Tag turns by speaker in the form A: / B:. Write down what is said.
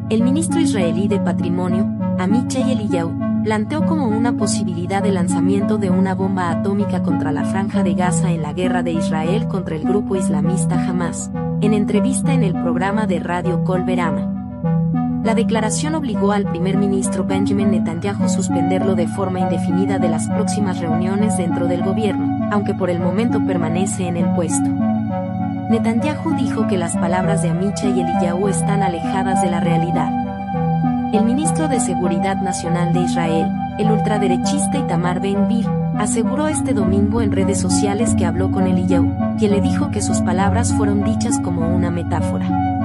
A: El ministro israelí de Patrimonio, Amichai Eliyahu, planteó como una posibilidad el lanzamiento de una bomba atómica contra la Franja de Gaza en la guerra de Israel contra el grupo islamista Hamás, en entrevista en el programa de radio Kol Berama. La declaración obligó al primer ministro Benjamin Netanyahu a suspenderlo de forma indefinida de las próximas reuniones dentro del gobierno, aunque por el momento permanece en el puesto. Netanyahu dijo que las palabras de Amichai Eliyahu están alejadas de la realidad. El ministro de Seguridad Nacional de Israel, el ultraderechista Itamar Ben-Gvir, aseguró este domingo en redes sociales que habló con Eliyahu, quien le dijo que sus palabras fueron dichas como una metáfora.